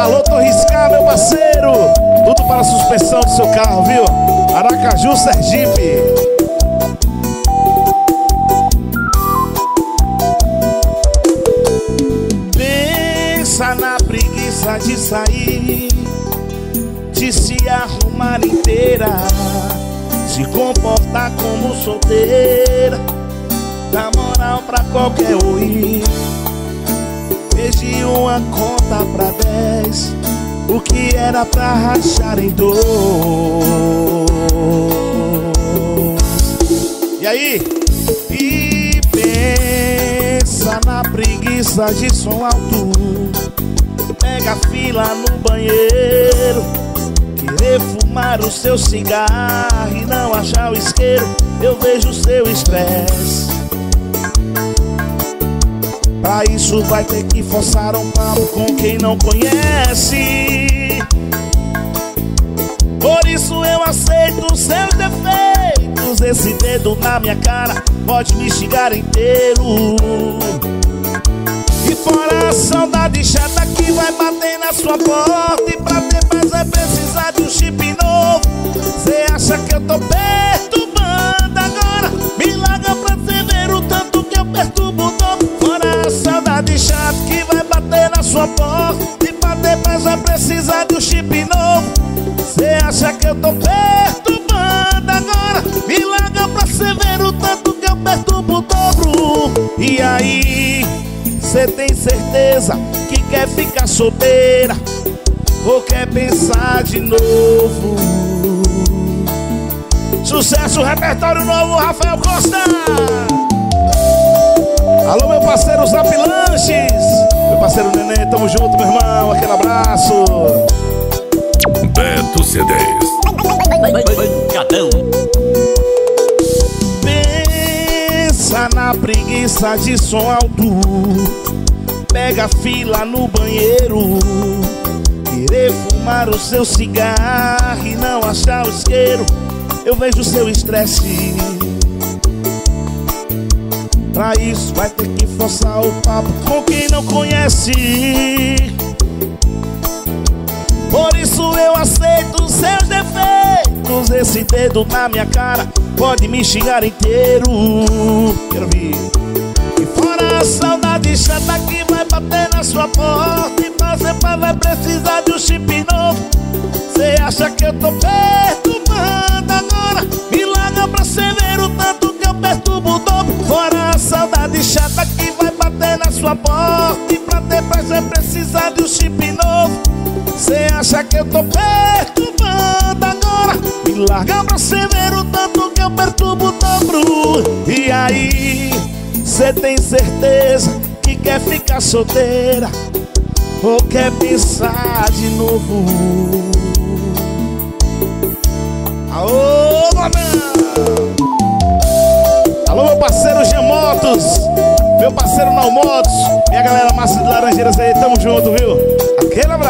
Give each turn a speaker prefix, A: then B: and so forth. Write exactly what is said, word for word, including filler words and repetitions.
A: Alô, Torriscar, meu parceiro. Tudo para a suspensão do seu carro, viu? Aracaju, Sergipe. Pensa na preguiça de sair, de se arrumar inteira, se comportar como solteira, dá moral pra qualquer oi. Perdi uma conta pra dez, o que era pra rachar em dois. E aí? E pensa na preguiça de som alto, pega a fila no banheiro, querer fumar o seu cigarro e não achar o isqueiro. Eu vejo o seu estresse. Pra isso vai ter que forçar um papo com quem não conhece. Por isso eu aceito os seus defeitos. Esse dedo na minha cara pode me xingar inteiro. E fora a saudade chata que vai bater na sua porta, e pra ter paz vai precisar de um chip novo. Cê acha que eu tô perturbando agora? Me larga pra cê ver o tanto que eu perturbo o dobro. Fora a saudade chata que vai bater na sua porta, e pra ter paz vai precisar de um chip novo. Cê acha que eu tô perturbando agora? Me larga pra cê ver o tanto que eu perturbo o dobro. E aí, cê tem certeza que quer ficar solteira ou quer pensar de novo? Sucesso, repertório novo, Rafael Costa. Alô, meu parceiro Zap Lanches, meu parceiro Nenê, tamo junto, meu irmão, aquele abraço.
B: Beto C dez Bancadão.
A: Pensa na preguiça de som alto, pega a fila no banheiro, querer fumar o seu cigarro e não achar o isqueiro. Eu vejo o seu estresse. Pra isso vai ter que forçar o papo com quem não conhece. Por isso eu aceito os seus defeitos. Esse dedo na minha cara pode me xingar inteiro. Quero ouvir. E fora a saudade chata que vai bater na sua porta, e fazer pra vai precisar de um chip novo. Cê acha que eu tô perturbando agora? Me larga pra cê ver o tanto que eu perturbo o dobro. Fora a saudade chata que vai bater na sua porta, e pra ter paz vai precisar de um chip novo. Cê acha que eu tô perturbando agora? Me larga pra cê ver o tanto que eu perturbo o dobro. E aí, cê tem certeza que quer ficar solteira ou quer pensar de novo? Aô, Manão! Alô, meu parceiro Gemotos, meu parceiro Nalmotos, minha galera massa de Laranjeiras aí, tamo junto, viu? Aquele abraço.